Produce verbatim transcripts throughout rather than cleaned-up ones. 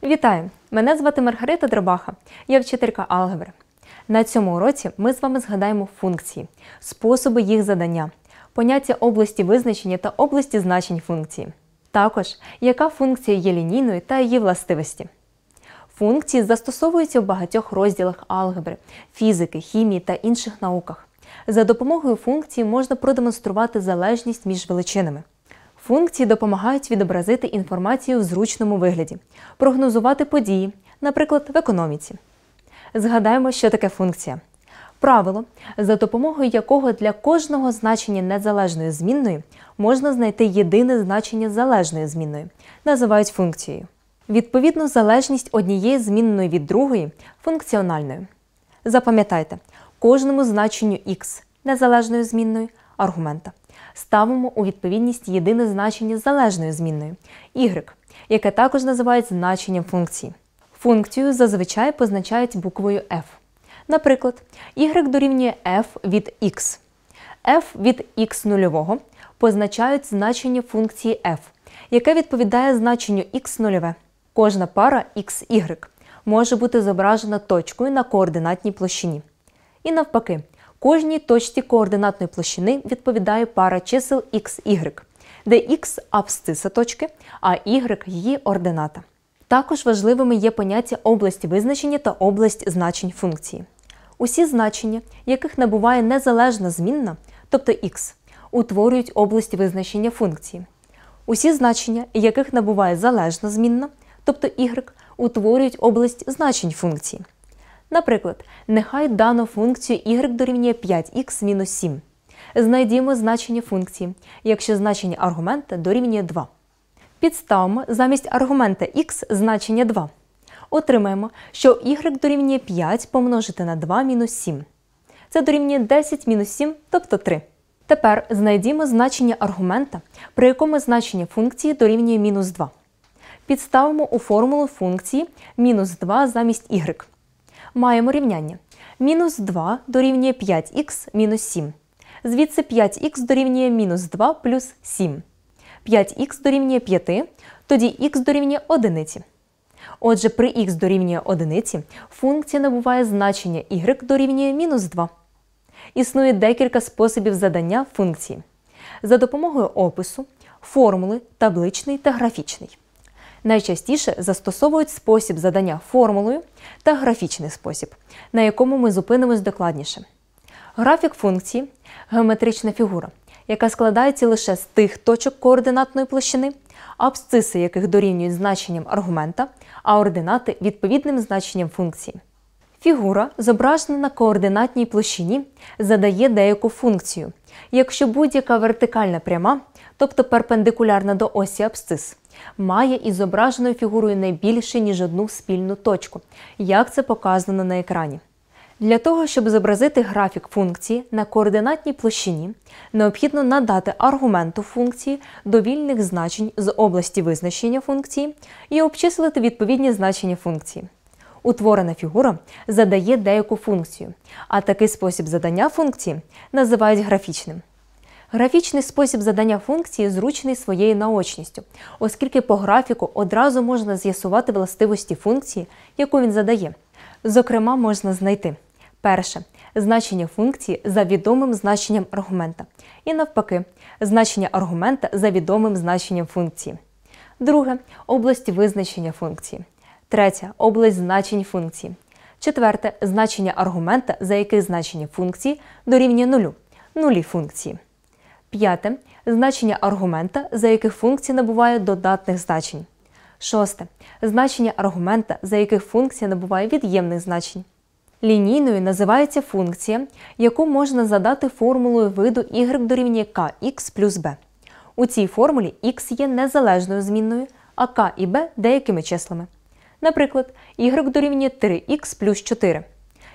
Вітаю! Мене звати Маргарита Дробаха, я вчителька алгебри. На цьому уроці ми з вами згадаємо функції, способи їх задання, поняття області визначення та області значень функції. Також, яка функція є лінійною та її властивості. Функції застосовуються в багатьох розділах алгебри, фізики, хімії та інших науках. За допомогою функції можна продемонструвати залежність між величинами. Функції допомагають відобразити інформацію в зручному вигляді, прогнозувати події, наприклад, в економіці. Згадаємо, що таке функція. Правило, за допомогою якого для кожного значення незалежної змінної можна знайти єдине значення залежної змінної, називають функцією. Відповідно, залежність однієї змінної від другої – функціональною. Запам'ятайте, кожному значенню х незалежної змінної – аргумента ставимо у відповідність єдине значення залежної змінної – y, яке також називають значенням функції. Функцію зазвичай позначають буквою f. Наприклад, y дорівнює f від x. f від x нульового позначають значення функції f, яке відповідає значенню x нульове. Кожна пара xy може бути зображена точкою на координатній площині. І навпаки, кожній точці координатної площини відповідає пара чисел xy, де x – абсциса точки, а y – її ордината. Також важливими є поняття області визначення та область значень функції. Усі значення, яких набуває незалежна змінна, тобто x, утворюють область визначення функції. Усі значення, яких набуває залежна змінна, тобто y, утворюють область значень функції. Наприклад, нехай дано функцію y дорівнює п'ять х мінус сім. Знайдімо значення функції, якщо значення аргумента дорівнює два. Підставимо замість аргумента х значення два. Отримаємо, що y дорівнює п'ять помножити на два мінус сім. Це дорівнює десять мінус сім, тобто три. Тепер знайдімо значення аргумента, при якому значення функції дорівнює мінус два. Підставимо у формулу функції мінус два замість y. Маємо рівняння. Мінус два дорівнює п'ять х мінус сім. Звідси п'ять х дорівнює мінус два плюс сім. п'ять х дорівнює п'ять, тоді х дорівнює одиниці. Отже, при х дорівнює одиниці функція набуває значення y дорівнює мінус два. Існує декілька способів задання функції. За допомогою опису, формули, табличний та графічний. Найчастіше застосовують спосіб задання формулою та графічний спосіб, на якому ми зупинимось докладніше. Графік функції – геометрична фігура, яка складається лише з тих точок координатної площини, абсциси яких дорівнюють значенням аргумента, а ординати – відповідним значенням функції. Фігура, зображена на координатній площині, задає деяку функцію, якщо будь-яка вертикальна пряма, тобто перпендикулярна до осі абсцис, має із зображеною фігурою не більше, ніж одну спільну точку, як це показано на екрані. Для того, щоб зобразити графік функції на координатній площині, необхідно надати аргументу функції довільних значень з області визначення функції і обчислити відповідні значення функції. Утворена фігура задає деяку функцію, а такий спосіб задання функції називають графічним. Графічний спосіб задання функції зручний своєю наочністю, оскільки по графіку одразу можна з'ясувати властивості функції, яку він задає. Зокрема, можна знайти: перше – значення функції за відомим значенням аргумента, і навпаки, значення аргумента за відомим значенням функції. Друге – область визначення функції. Третє – область значень функції. Четверте – значення аргумента, за яких значення функції дорівнює нулю, нулі функції. П'яте – значення аргумента, за яких функція набуває додатних значень. Шосте – значення аргумента, за яких функція набуває від'ємних значень. Лінійною називається функція, яку можна задати формулою виду y дорівнює kx плюс b. У цій формулі x є незалежною змінною, а k і b – деякими числами. Наприклад, y дорівнює три х плюс чотири,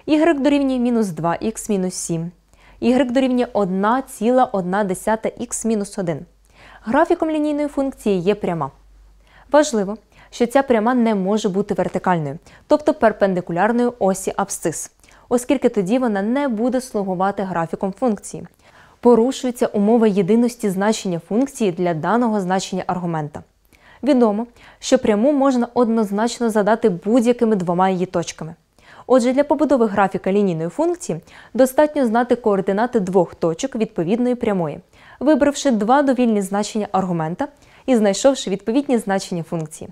y дорівнює мінус два х мінус сім, y дорівнює одна ціла одна десята х мінус один. Графіком лінійної функції є пряма. Важливо, що ця пряма не може бути вертикальною, тобто перпендикулярною осі абсцис, оскільки тоді вона не буде слугувати графіком функції. Порушується умова єдиності значення функції для даного значення аргумента. Відомо, що пряму можна однозначно задати будь-якими двома її точками. Отже, для побудови графіка лінійної функції достатньо знати координати двох точок відповідної прямої, вибравши два довільні значення аргумента і знайшовши відповідні значення функції.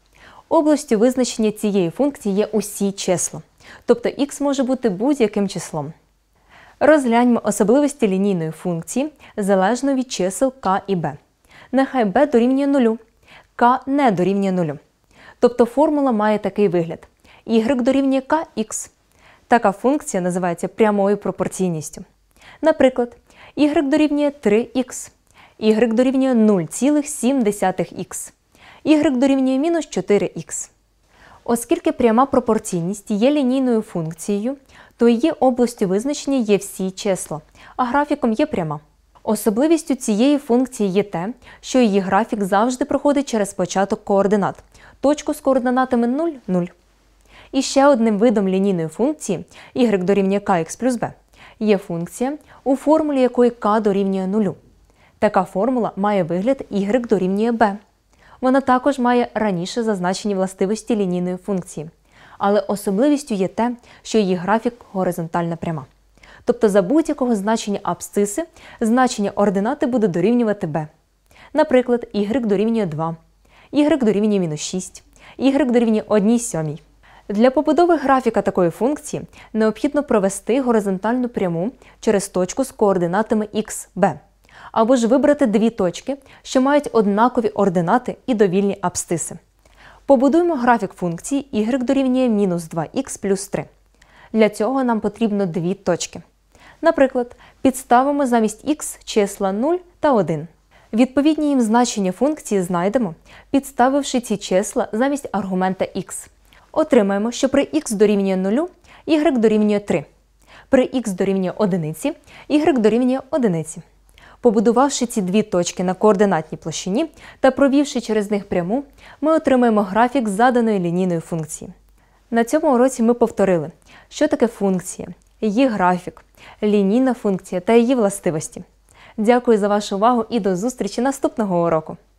Областю визначення цієї функції є усі числа, тобто х може бути будь-яким числом. Розгляньмо особливості лінійної функції залежно від чисел k і b. Нехай b дорівнює нулю, k не дорівнює нулю. Тобто формула має такий вигляд. Y дорівнює kx. Така функція називається прямою пропорційністю. Наприклад, y дорівнює три х, y дорівнює нуль цілих сім десятих х, y дорівнює мінус чотири х. Оскільки пряма пропорційність є лінійною функцією, то її областю визначення є всі числа, а графіком є пряма. Особливістю цієї функції є те, що її графік завжди проходить через початок координат, точку з координатами нуль, нуль. І ще одним видом лінійної функції y дорівнює kx плюс b є функція, у формулі якої k дорівнює нулю. Така формула має вигляд y дорівнює b. Вона також має раніше зазначені властивості лінійної функції. Але особливістю є те, що її графік горизонтальна пряма. Тобто за будь-якого значення абсциси значення ординати буде дорівнювати b. Наприклад, y дорівнює два, y дорівнює мінус шість, y дорівнює одній сьомій. Для побудови графіка такої функції необхідно провести горизонтальну пряму через точку з координатами х, b. Або ж вибрати дві точки, що мають однакові ординати і довільні абсциси. Побудуємо графік функції y дорівнює мінус два х плюс три. Для цього нам потрібно дві точки. Наприклад, підставимо замість х числа нуль та один. Відповідні їм значення функції знайдемо, підставивши ці числа замість аргумента х. Отримаємо, що при х дорівнює нулю, y дорівнює три. При х дорівнює одиниці, y дорівнює одиниці. Побудувавши ці дві точки на координатній площині та провівши через них пряму, ми отримаємо графік заданої лінійної функції. На цьому уроці ми повторили, що таке функція, її графік, лінійна функція та її властивості. Дякую за вашу увагу і до зустрічі наступного уроку!